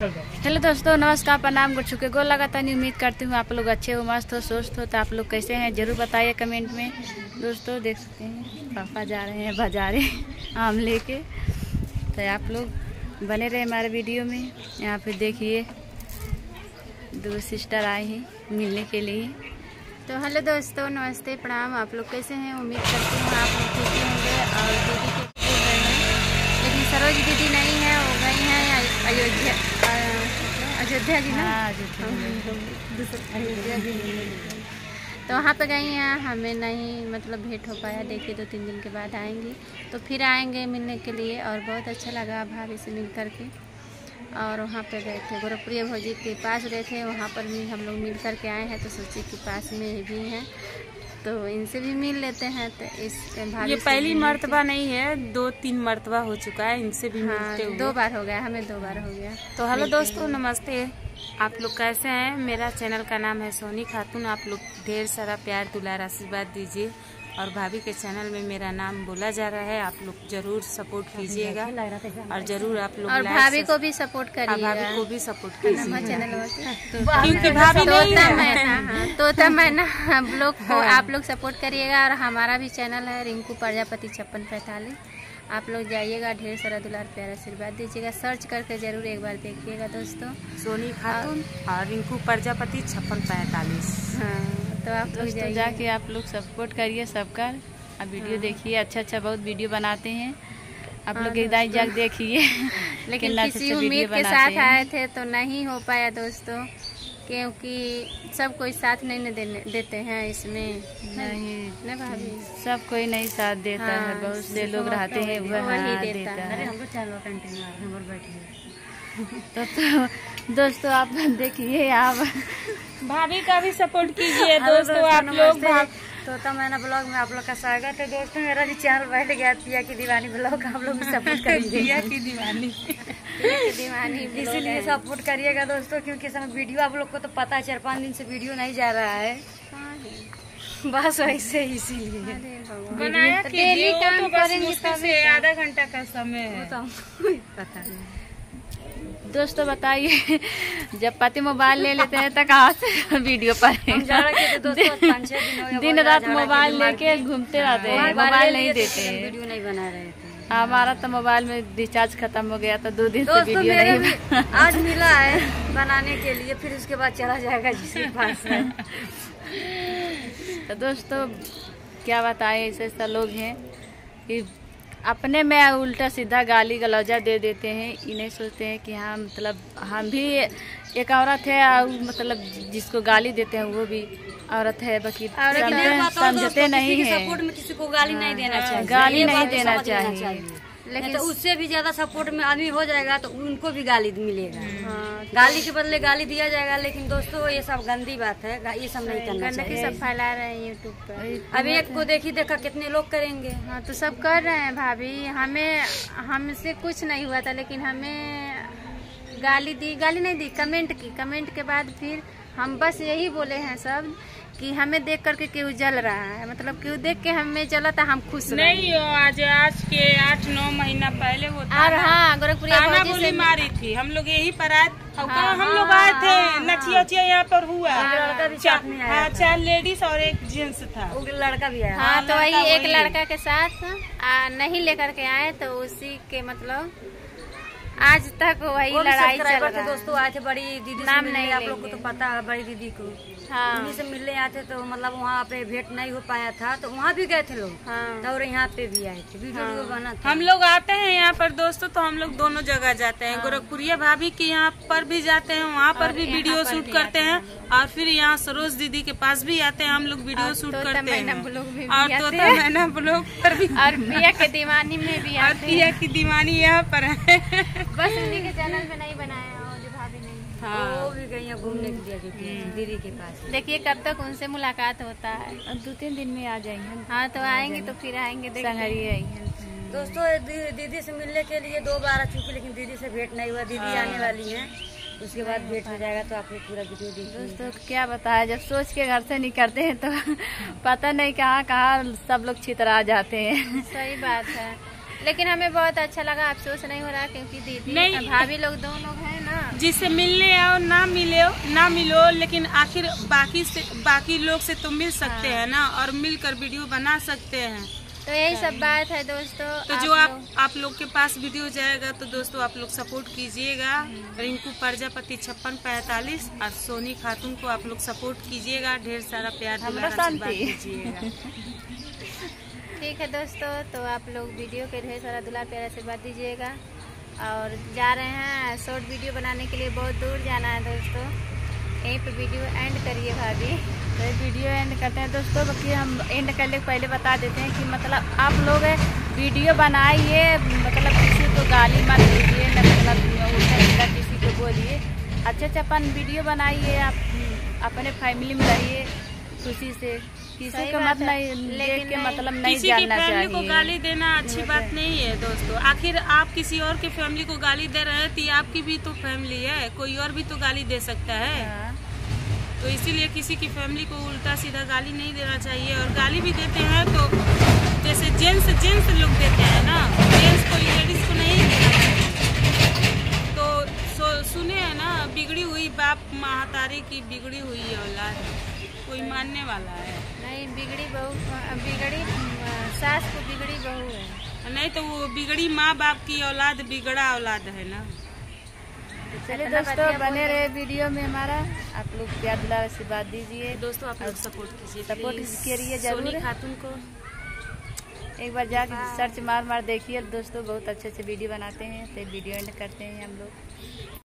Hello दोस्तों, नमस्कार, प्रणाम। गुड छुके गोल लगाता नहीं। उम्मीद करती हूँ आप लोग अच्छे हो, मस्त हो, स्वस्थ हो। तो आप लोग कैसे हैं जरूर बताइए कमेंट में। दोस्तों देख सकते हैं पापा जा रहे हैं बाजारे आम लेके। तो आप लोग बने रहे हमारे वीडियो में। यहाँ पे देखिए दो सिस्टर आई हैं मिलने के लिए। तो हेलो दोस्तों, नमस्ते, प्रणाम। आप लोग कैसे हैं? उम्मीद करती हूँ आप लोग ठीक ही होंगे। और दीदी के बोल रहे हैं, लेकिन सरोज दीदी नहीं है, वो गई हैं अयोध्या जी ना। अयोध्या जी तो वहाँ पे गई हैं। हमें नहीं मतलब भेंट हो पाया। देखिए 2-3 दिन के बाद आएंगी, तो फिर आएंगे मिलने के लिए। और बहुत अच्छा लगा भाभी से मिल करके। और वहाँ पे गए थे गोरखपुरिया भौजी के पास गए थे, वहाँ पर भी हम लोग मिल करके आए हैं। तो सोचे कि पास में भी हैं तो इनसे भी मिल लेते हैं। तो इस भाभी ये पहली मर्तबा नहीं है, 2-3 मर्तबा हो चुका है इनसे भी मिलते हुए। 2 बार हो गया, हमें 2 बार हो गया। तो हेलो दोस्तों, नमस्ते। आप लोग कैसे हैं? मेरा चैनल का नाम है सोनी खातून। आप लोग ढेर सारा प्यार दुलार आशीर्वाद दीजिए। और भाभी के चैनल में मेरा नाम बोला जा रहा है, आप लोग जरूर सपोर्ट कीजिएगा। और जरूर आप लोग और भाभी को भी सपोर्ट करिएगा। भाभी को भी सपोर्ट कीजिएगा, क्योंकि भाभी तोता मैना ब्लॉग को आप लोग सपोर्ट करिएगा। और हमारा भी चैनल है रिंकू प्रजापति 5645। आप लोग जाइएगा, ढेर सारा दुलार प्यार आशीर्वाद दीजिएगा। सर्च करके जरूर एक बार देखिएगा दोस्तों, सोनी खातून और रिंकू प्रजापति 5645। हाँ, तो आप लोग जाके आप लोग सपोर्ट करिए सबका। अब वीडियो देखिए, अच्छा बहुत वीडियो बनाते हैं आप लोग। एक जाग देखिए लेकिन किसी उम्मीद के साथ आए थे तो नहीं हो पाया दोस्तों, क्योंकि सब कोई साथ नहीं देते हैं इसमें। नहीं भाभी, सब कोई नहीं साथ देता है। बहुत से लोग रहते हैं वही देता है। तो दोस्तों आप देखिए, आप भाभी का भी सपोर्ट कीजिए दोस्तों। आप लोग तो मैंने ब्लॉग में आप लोग का स्वागत है दोस्तों। मेरा भी चैनल बैठ गया पिया की दीवानी ब्लॉग, आप लोग भी सपोर्ट करिए। पिया की दीवानी इसीलिए सपोर्ट करिएगा दोस्तों, क्योंकि समय वीडियो आप लोग को तो पता है 4-5 दिन से वीडियो नहीं जा रहा है। बस वैसे इसीलिए बनाया डेली काम करेंगे तब आधा घंटा का समय है। पता नहीं दोस्तों, बताइए जब पति मोबाइल ले लेते हैं तो कहाँ से वीडियो पर दिन रात मोबाइल लेके घूमते रहते हैं, मोबाइल नहीं देते हैं, वीडियो नहीं बना रहे थे। हमारा तो मोबाइल में रिचार्ज खत्म हो गया था, 2 दिन से वीडियो नहीं आज मिला है बनाने के लिए, फिर उसके बाद चला जाएगा जिसके पास है। तो दोस्तों क्या बताएं, ऐसे लोग हैं कि अपने में उल्टा सीधा गाली गलौजा दे देते हैं। इन्हें सोचते हैं कि हाँ मतलब हम भी एक औरत है, और मतलब जिसको गाली देते हैं वो भी औरत है। बाकी समझते नहीं है। सपोर्ट में किसी को गाली नहीं देना चाहिए, गाली नहीं देना चाहिए। लेकिन तो उससे भी ज्यादा सपोर्ट में आदमी हो जाएगा तो उनको भी गाली मिलेगा। गाली के बदले गाली दिया जाएगा। लेकिन दोस्तों ये सब गंदी बात है, ये सब नहीं करना चाहिए। सब फैला रहे हैं यूट्यूब पर। अभी एक को देखा कितने लोग करेंगे। हाँ, तो सब कर रहे हैं भाभी। हमसे कुछ नहीं हुआ था, लेकिन हमें गाली नहीं दी, कमेंट के बाद फिर हम बस यही बोले हैं सब कि हमें देख करके क्यों जल रहा है, मतलब क्यों देख के हमें जला था, हम खुश नहीं हो। आज के 8-9 महीना पहले वो हाँ गोरखपुरिया भौजी से मारी थी। हम लोग यही पर आए, हम लोग आए थे नचिया यहाँ पर हुआ। 4 लेडीज और 1 जेंट्स था, लड़का भी आया। हाँ, तो वही एक लड़का के साथ नहीं लेकर के आए, तो उसी के मतलब आज तक वही लड़ाई चल रहा है। दोस्तों आए थे बड़ी दीदी, नाम नहीं आप लोग को तो पता है, बड़ी दीदी को। हाँ, उन्हीं से मिलने आए थे। तो मतलब वहाँ पे भेंट नहीं हो पाया था, तो वहाँ भी गए थे लोग। हाँ, और यहाँ पे भी आए थे, वीडियो बना था। हम लोग आते हैं यहाँ पर दोस्तों, तो हम लोग दोनों जगह जाते हैं। गोरखपुरिया भाभी के यहाँ पर भी जाते हैं, वहाँ पर भी वीडियो शूट करते हैं। और फिर यहाँ सरोज दीदी के पास भी आते हैं, हम लोग वीडियो शूट करते हैं। और तोता मैना ब्लॉग पर भी, और पिया के दीवानी में भी, और पिया की दीवानी यहाँ पर है। बस उन्हीं के चैनल पे नहीं बनाया और जो भाभी नहीं। हाँ, वो भी गई है घूमने के लिए दीदी के पास। देखिए कब तक उनसे मुलाकात होता है। 2-3 दिन में आ जाएंगे। हाँ, तो आएंगे तो फिर आएंगे दोस्तों। दीदी से मिलने के लिए 2 बार आ चुकी, लेकिन दीदी से भेंट नहीं हुआ। दीदी आने वाली है, उसके बाद भेंट हो जाएगा। तो आप लोग पूरा वीडियो देखिए। दोस्तों क्या बताया, जब सोच के घर से निकलते हैं तो पता नहीं कहाँ सब लोग छितरा जाते हैं। सही बात है। लेकिन हमें बहुत अच्छा लगा, अफसोस नहीं हो रहा क्योंकि दीदी भाभी लोग दोनों हैं ना, जिससे मिलने आओ ना मिलो, लेकिन आखिर बाकी लोग से तो मिल सकते हैं ना, और मिलकर वीडियो बना सकते हैं। तो यही सब बात है दोस्तों। तो जो आप लोग के पास वीडियो जाएगा तो दोस्तों आप लोग सपोर्ट कीजिएगा। रिंकू प्रजापति 5645 और सोनी खातून को आप लोग सपोर्ट कीजिएगा, ढेर सारा प्यार दीजिएगा। ठीक है दोस्तों, तो आप लोग वीडियो के ढेर सारा दुला प्यार आशीर्वाद दीजिएगा। और जा रहे हैं शॉर्ट वीडियो बनाने के लिए, बहुत दूर जाना है दोस्तों। यहीं पे वीडियो एंड करिए भाभी। तो वीडियो एंड करते हैं दोस्तों, बाकी हम एंड करने के पहले बता देते हैं कि मतलब आप लोग वीडियो बनाइए, मतलब किसी को गाली मत दीजिए, न मतलब उल्टा सीधा किसी को बोलिए। अच्छा अपन वीडियो बनाइए, आप अपने फैमिली में रहिए खुशी से, किसी को मत नहीं देख के मतलब नहीं जानना चाहिए। किसी की फैमिली को गाली देना अच्छी बात नहीं है दोस्तों। आखिर आप किसी और की फैमिली को गाली दे रहे हैं तो आपकी भी तो फैमिली है, कोई और भी तो गाली दे सकता है। तो इसीलिए किसी की फैमिली को उल्टा सीधा गाली नहीं देना चाहिए। और गाली भी देते हैं तो जैसे जेंट्स लोग देते हैं ना, जेंट्स को लेडीज को नहीं देना चाहिए। तो सुने हैं ना, बिगड़ी हुई बाप महतारी की बिगड़ी हुई औलाद, कोई मानने वाला है नहीं। बिगड़ी सास को बिगड़ी बहू है नहीं, तो वो बिगड़ी माँ बाप की औलाद बिगड़ा औलाद है ना। चलिए दोस्तों, बने रहे वीडियो में हमारा, आप लोग प्यार दुलार आशीर्वाद दीजिए दोस्तों। आप लोग सपोर्ट कीजिए, सपोर्ट करिए जरूर। सोनी खातून को एक बार जाके सर्च मार देखिए दोस्तों, बहुत अच्छे वीडियो बनाते हैं। तो वीडियो एंड करते हैं हम लोग।